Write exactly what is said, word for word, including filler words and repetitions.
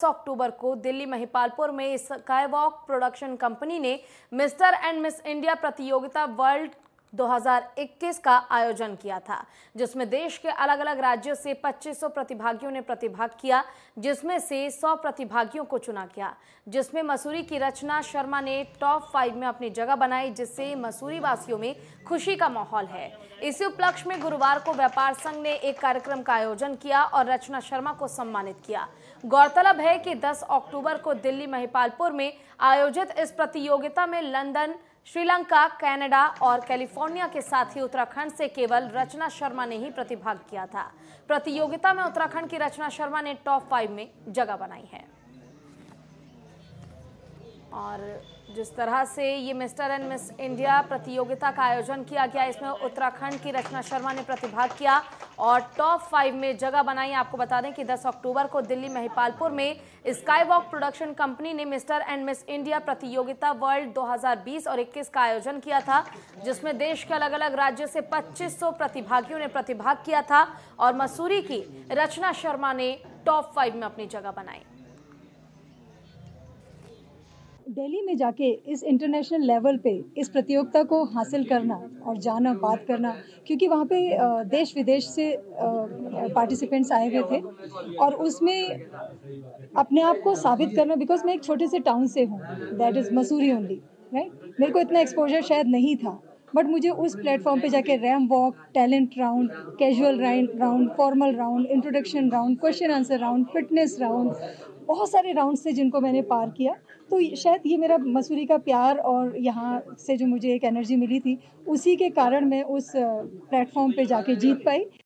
अक्टूबर को दिल्ली महिपालपुर में skywalk production company ने मिस्टर एंड मिस इंडिया प्रतियोगिता वर्ल्ड दो हज़ार इक्कीस का आयोजन किया था, जिसमें देश के अलग अलग राज्यों से पच्चीस सौ प्रतिभागियों ने प्रतिभाग किया, जिसमें से सौ प्रतिभागियों को चुना गया, जिसमें मसूरी की रचना शर्मा ने टॉप फाइव में अपनी जगह बनाई, जिससे मसूरी वासियों में खुशी का माहौल है। इसी उपलक्ष्य में गुरुवार को व्यापार संघ ने एक कार्यक्रम का आयोजन किया और रचना शर्मा को सम्मानित किया। गौरतलब है कि दस अक्टूबर को दिल्ली महिपालपुर में आयोजित इस प्रतियोगिता में लंदन, श्रीलंका, कनाडा और कैलिफोर्निया के साथ ही उत्तराखंड से केवल रचना शर्मा ने ही प्रतिभाग किया था। प्रतियोगिता में उत्तराखंड की रचना शर्मा ने टॉप फाइव में जगह बनाई है। और जिस तरह से ये मिस्टर एंड मिस इंडिया प्रतियोगिता का आयोजन किया गया, इसमें उत्तराखंड की रचना शर्मा ने प्रतिभाग किया और टॉप फाइव में जगह बनाई। आपको बता दें कि दस अक्टूबर को दिल्ली महिपालपुर में स्काईवॉक प्रोडक्शन कंपनी ने मिस्टर एंड मिस इंडिया प्रतियोगिता वर्ल्ड दो हज़ार बीस और इक्कीस का आयोजन किया था, जिसमें देश के अलग अलग राज्यों से पच्चीस सौ प्रतिभागियों ने प्रतिभाग किया था और मसूरी की रचना शर्मा ने टॉप फाइव में अपनी जगह बनाई। दिल्ली में जाके इस इंटरनेशनल लेवल पे इस प्रतियोगिता को हासिल करना और जाना, बात करना, क्योंकि वहाँ पे देश विदेश से पार्टिसिपेंट्स आए हुए थे और उसमें अपने आप को साबित करना, बिकॉज मैं एक छोटे से टाउन से हूँ, that is Mussoorie only, right. मेरे को इतना एक्सपोजर शायद नहीं था, बट मुझे उस प्लेटफॉर्म पे जाके ramp walk, talent round, casual round, formal round, introduction round, question answer round, fitness round, बहुत सारे राउंड्स थे जिनको मैंने पार किया। तो शायद ये मेरा मसूरी का प्यार और यहाँ से जो मुझे एक एनर्जी मिली थी, उसी के कारण मैं उस प्लेटफॉर्म पे जाके जीत पाई।